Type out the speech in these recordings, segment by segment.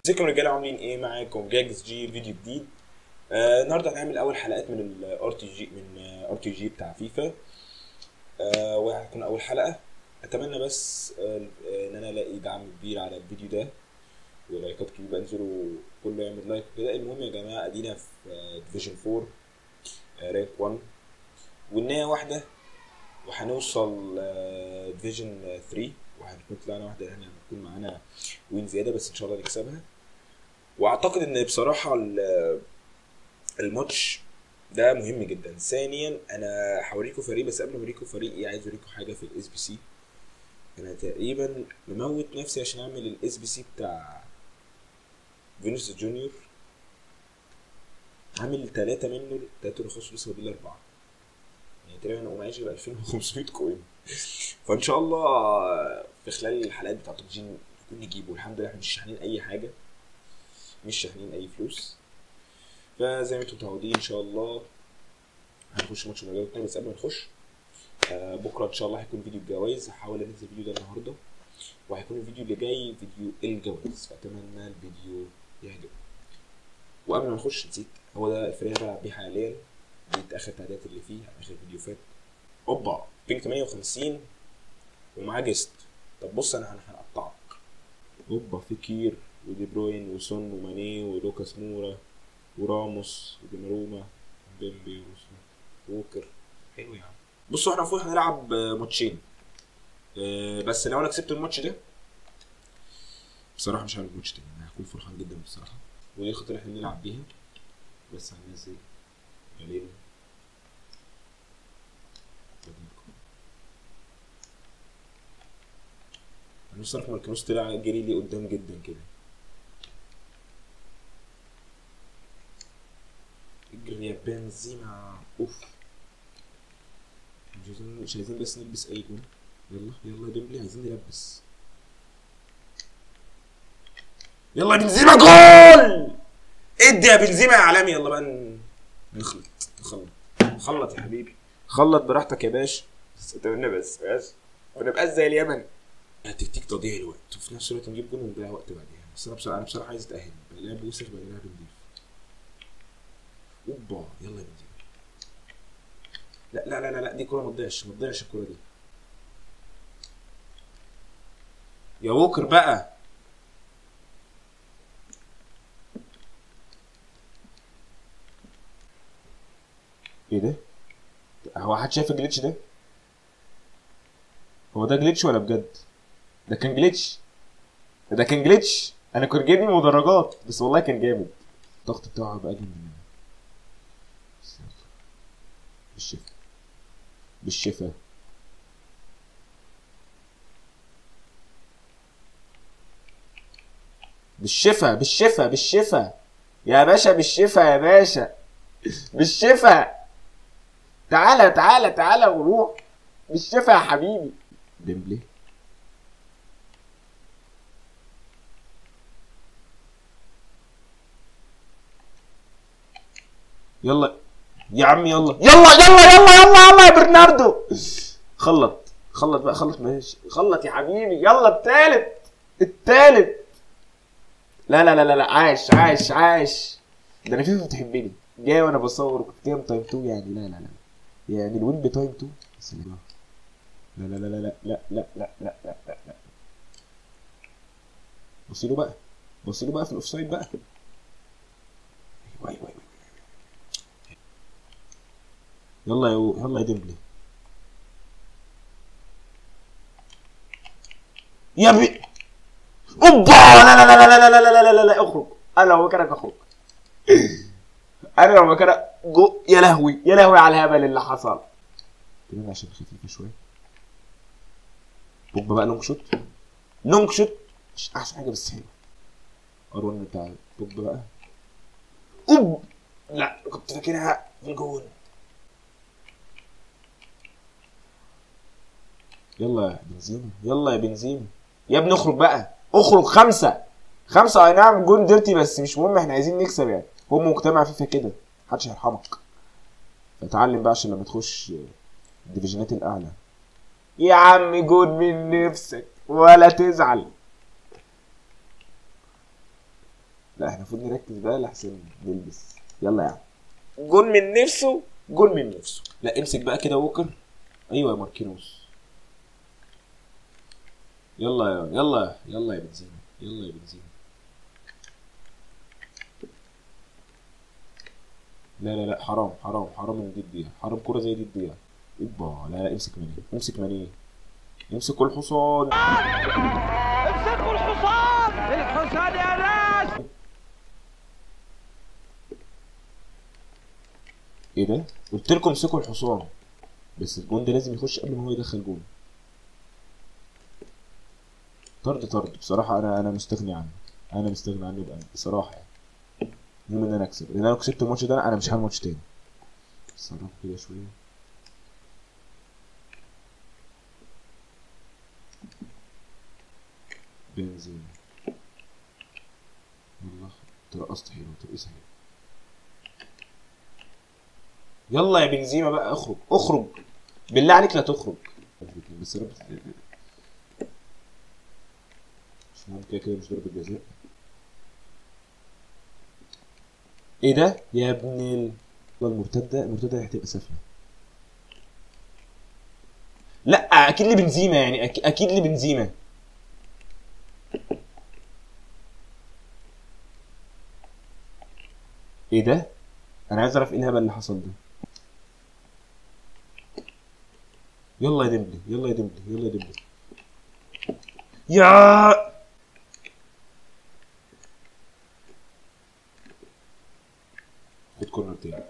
ازيكم رجاله، عاملين ايه؟ معاكم جاجز جي فيديو جديد. النهارده هنعمل اول حلقات من الار تي جي بتاع فيفا. وهتكون اول حلقه. اتمنى بس ان انا الاقي دعم كبير على الفيديو ده ولايكات كبيره. انزلوا كله يعمل لايك كده. المهم يا جماعه، ادينا في ديفيجن 4 رانك 1 والنهايه واحده، وهنوصل ديفيجن 3 وهنكون طلعنا واحده، يعني هنكون معانا وين زياده، بس ان شاء الله نكسبها. واعتقد ان بصراحه الماتش ده مهم جدا. ثانيا انا هوريكم فريق، بس قبل ما اوريكم فريقي عايز اوريكم حاجه في الاس بي سي. انا تقريبا مموت نفسي عشان اعمل الاس بي سي بتاع فينيسيوس جونيور. عامل 3 منه، 3 رخاص لسه فاضل 4، يعني تقريبا انا معيش غير 2500 كوين. فان شاء الله في خلال الحلقات بتاعت الجين نكون نجيبه. الحمد لله احنا مش شاحنين اي حاجه، مش شاحنين اي فلوس. فزي ما انتم متعودين ان شاء الله هنخش ماتش مجاوب تاني. بس قبل ما نخش، بكره ان شاء الله هيكون فيديو الجوائز. هحاول انزل الفيديو ده النهارده، وهيكون الفيديو اللي جاي فيديو الجوائز، فاتمنى الفيديو يعجبكم. وقبل ما نخش نسيت، هو ده الفريق اللي بلعب بيه حاليا. دي اخر تعديلات اللي فيه، اخر فيديو فات. اوبا بينك 58 ومعاه جيست. طب بص انا هنقطعك. اوبا في كير ودي بروين وسون وماني ولوكاس مورا وراموس وديماروما وبيمبي ووكر. حلو يا عم. بصوا احنا المفروض هنلعب ماتشين. بس لو انا كسبت الماتش ده بصراحه مش هعمل ماتش تاني، انا هكون فرحان جدا بصراحه. ودي الخطه اللي احنا بنلعب بيها. بس هننزل علينا هنصرف ماركينوس، طلع جري لي قدام جدا كده. اجري يا بنزيما. اوف، مش عايزين بس نلبس اي جون. يلا يلا يا ديمبلي، عايزين نلبس. يلا يا بنزيما، جول! ادي يا بنزيما يا عالمي. يلا بقى نخلط خلط يا حبيبي، خلط براحتك يا باشا. بس اتمنى بس ونبقى زي اليمن. هتكتيك تضييع الوقت، وفي نفس الوقت نجيب جون ونضيع وقت بعديها. بس انا بصراحه عايز اتاهل. لعب وسخ بقى، لعب نضيف. اوبا يلا يا بنزيما. لا لا لا لا، دي كوره ما تضيعش الكوره دي يا ووكر بقى. ايه ده؟ هو حد شايف الجليتش ده؟ هو ده جليتش ولا بجد؟ ده كان جليتش، انا كنت جايبني مدرجات، بس والله كان جامد. الضغط بتاعه بقى اجمل مننا. بالشفا يا باشا، بالشفا. تعالى وروح بالشفا يا حبيبي. ديمبلي يلا يا عم، يلا يا برناردو. خلط بقى، ماشي، خلط يا حبيبي. يلا التالت. لا، عاش. ده انا فيفا بتحبني. جاي وانا بصور كنت جايب تايم 2 يعني. لا يعني الوين بتايم 2. سلام. لا. بصيله بقى في الاوفسايد بقى. ايوه. يلا يا ديمبلي يا بي. اوبا لا اخرج. انا لو مكانك اخرج. يا لهوي على الهبل اللي حصل. كده عشان خفيفه شويه. بوجبا بقى لونج شوت مش احسن حاجه بس حلو. ارون بتاع بوجبا بقى. اوب، لا كنت فاكرها في الجون. يلا يا بنزيما يا ابني، اخرج بقى. 5 اي نعم جون ديرتي، بس مش مهم، احنا عايزين نكسب يعني. هو مجتمع فيفا كده، محدش هيرحمك. فتعلم بقى عشان لما تخش الديفيجنات الاعلى. يا عم جون من نفسك ولا تزعل. لا احنا المفروض نركز بقى لحسن نلبس. يلا يا عم، جول من نفسه، جول من نفسه. لا امسك بقى كده ووكر. ايوه يا ماركينوس. يلا يا بنزيما، يلا يا بنزيما. لا حرام ان دي تضيع، حرام كوره زي دي تضيع. ابا لا امسك ماني، امسك ماني، امسكوا الحصان. امسكوا الحصان، الحصان يا ناس. ايه ده؟ قلت لكم امسكوا الحصان. بس الجون ده لازم يخش قبل ما هو يدخل جون. طرد بصراحه. انا مستغني عنه، انا مستغني عنه بقى بصراحه يعني. المهم ان انا اكسب، لان انا لو كسبت الماتش ده انا مش هعمل ماتش تاني. اتصرف كده شويه. بنزين. والله ترقصت حلو، ترقيص حلو. يلا يا بنزيما بقى، اخرج اخرج بالله عليك، لا تخرج. بس رب مش مهم، كده مش ضربة جزاء. ايه ده يا ابن المرتدة هتبقى سافلة. لا اكيد لبنزيما يعني، اكيد لبنزيما. ايه ده؟ انا عايز اعرف ايه الهبل اللي حصل ده. يلا يا ديمبلي، يلا يا ديمبلي، يلا يا ديمبلي. يا خد كورنر تاني.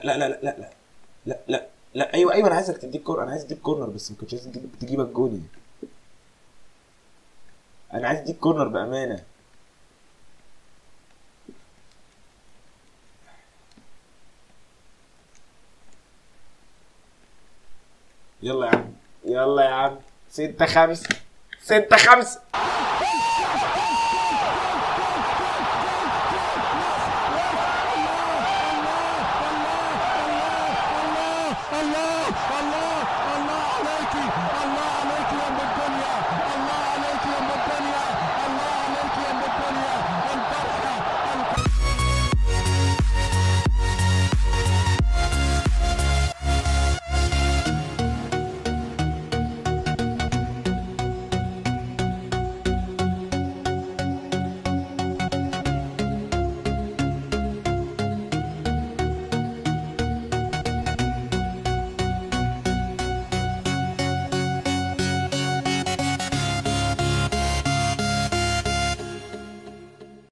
لا ايوه انا عايزك تديك كورنر، انا عايز اديك كورنر، بس ما كنتش عايز تجيبك جولي. انا عايز اديك كورنر بامانه. يلا يا عم، يلا يا عم. 6-5.